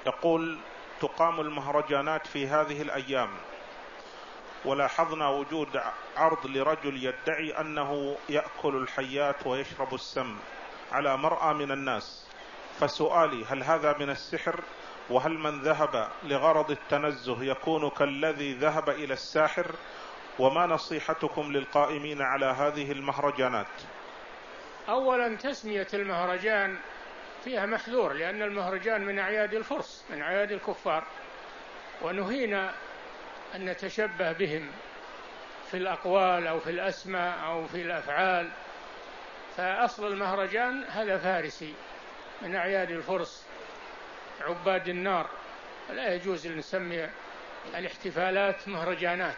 يقول: تقام المهرجانات في هذه الأيام، ولاحظنا وجود عرض لرجل يدعي أنه يأكل الحيات ويشرب السم على مرأى من الناس، فسؤالي: هل هذا من السحر؟ وهل من ذهب لغرض التنزه يكون كالذي ذهب إلى الساحر؟ وما نصيحتكم للقائمين على هذه المهرجانات؟ أولا، تسمية المهرجان فيها محذور، لأن المهرجان من أعياد الفرس، من أعياد الكفار، ونهينا أن نتشبه بهم في الأقوال أو في الأسماء أو في الأفعال. فأصل المهرجان هذا فارسي من أعياد الفرس عباد النار، لا يجوز أن نسمي الاحتفالات مهرجانات.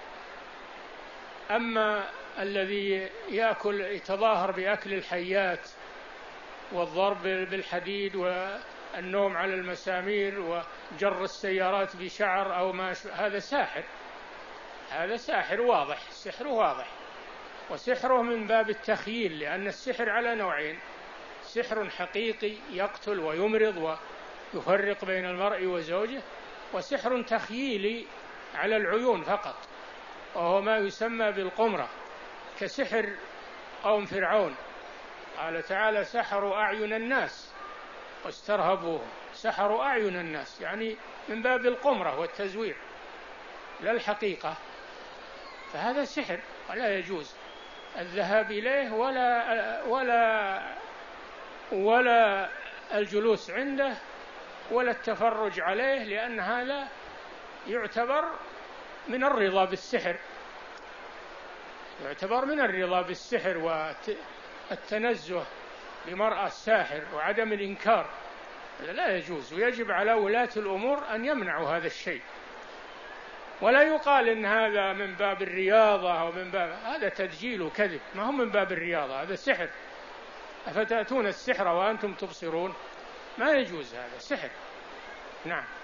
أما الذي يتظاهر بأكل الحيات والضرب بالحديد والنوم على المسامير وجر السيارات بشعر أو ما هذا ساحر، هذا ساحر واضح، سحره واضح، وسحره من باب التخييل، لأن السحر على نوعين: سحر حقيقي يقتل ويمرض ويفرق بين المرء وزوجه، وسحر تخييلي على العيون فقط، وهو ما يسمى بالقمرة، كسحر قوم فرعون. قال تعالى: سحروا أعين الناس واسترهبوهم. سحروا أعين الناس يعني من باب القمرة والتزوير لا الحقيقة، فهذا سحر ولا يجوز الذهاب إليه ولا الجلوس عنده ولا التفرج عليه، لأن هذا يعتبر من الرضا بالسحر، يعتبر من الرضا بالسحر والتنزه بمرأى الساحر وعدم الإنكار، لا يجوز. ويجب على ولاة الأمور أن يمنعوا هذا الشيء، ولا يقال إن هذا من باب الرياضة أو من باب، هذا تدجيل وكذب، ما هو من باب الرياضة، هذا سحر. أفتأتون السحر وأنتم تبصرون؟ ما يجوز، هذا سحر. نعم.